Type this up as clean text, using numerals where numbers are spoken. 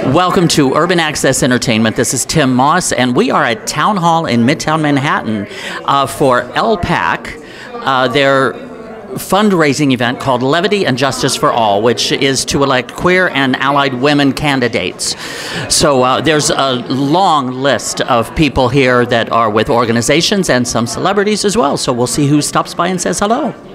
Welcome to Urban Access Entertainment. This is Tim Moss, and we are at Town Hall in Midtown Manhattan for LPAC, their fundraising event called Levity and Justice for All, which is to elect queer and allied women candidates. So there's a long list of people here that are with organizations and some celebrities as well. So we'll see who stops by and says hello.